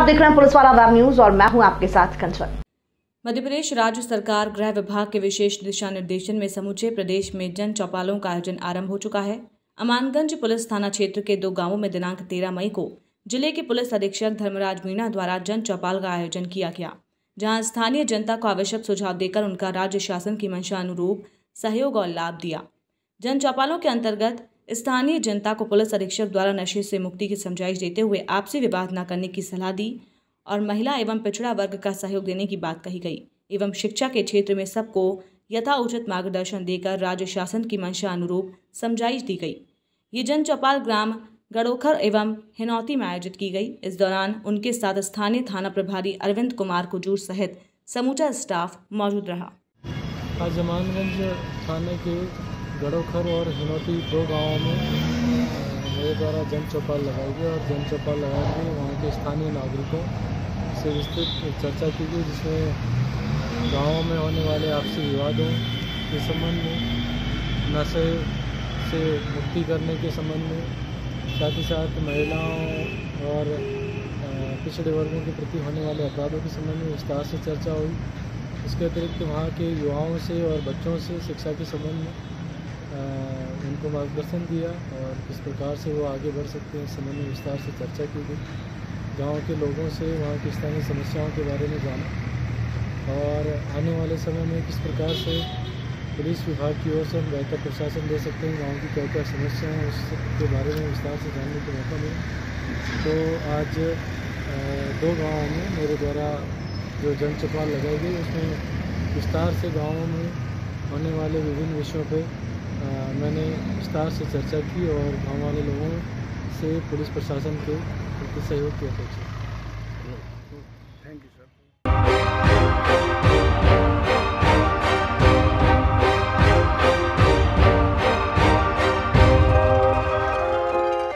देख रहे हैं पुलिस वाला वेब न्यूज और मैं हूं आपके साथ कंचन। मध्य प्रदेश राज्य सरकार गृह विभाग के विशेष दिशा निर्देशन में समूचे प्रदेश में जन चौपालों का आयोजन आरंभ हो चुका है। अमानगंज पुलिस थाना क्षेत्र के 2 गांवों में दिनांक 13 मई को जिले के पुलिस अधीक्षक धर्मराज मीणा द्वारा जन चौपाल का आयोजन किया गया, जहां स्थानीय जनता को आवश्यक सुझाव देकर उनका राज्य शासन की मंशा अनुरूप सहयोग और लाभ दिया। जन चौपालों के अंतर्गत स्थानीय जनता को पुलिस अधीक्षक द्वारा नशे से मुक्ति की समझाइश देते हुए आपसी विवाद न करने की सलाह दी और महिला एवं पिछड़ा वर्ग का सहयोग देने की बात कही गई एवं शिक्षा के क्षेत्र में सबको यथाउचित मार्गदर्शन देकर राज्य शासन की मंशा अनुरूप समझाइश दी गई। ये जन चौपाल ग्राम गड़ोखर एवं हिनौती में आयोजित की गई। इस दौरान उनके साथ स्थानीय थाना प्रभारी अरविंद कुमार कुजूर सहित समूचा स्टाफ मौजूद रहा। आज अमानगंज थाने के गड़ोखर और हिनौती 2 गाँवों में मेरे द्वारा जन चौपाल लगाई गई और जन चौपाल लगा के वहाँ के स्थानीय नागरिकों से विस्तृत चर्चा की गई, जिसमें गाँवों में होने वाले आपसी विवादों के संबंध में, नशे से मुक्ति करने के संबंध में, साथ ही साथ महिलाओं और पिछड़े वर्गों के प्रति होने वाले अपराधों के संबंध में विस्तार से चर्चा हुई। इसके अतिरिक्त वहाँ के युवाओं से और बच्चों से शिक्षा के संबंध में उनको मार्गदर्शन दिया और किस प्रकार से वो आगे बढ़ सकते हैं, इस संबंध में विस्तार से चर्चा की गई। गाँव के लोगों से वहाँ की स्थानीय समस्याओं के बारे में जाना और आने वाले समय में किस प्रकार से पुलिस विभाग की ओर से हम बेहतर प्रशासन दे सकते हैं, गाँव की क्या क्या समस्याएं हैं उसके बारे में विस्तार से जानने का मौका मिला। तो आज 2 गाँवों में मेरे द्वारा जो जन चौपाल लगाई गई उसमें विस्तार से गाँवों में होने वाले विभिन्न विषयों पर मैंने विस्तार से चर्चा की और गाँव वाले लोगों से पुलिस प्रशासन के प्रति सहयोग की अपेक्षा। Thank you sir.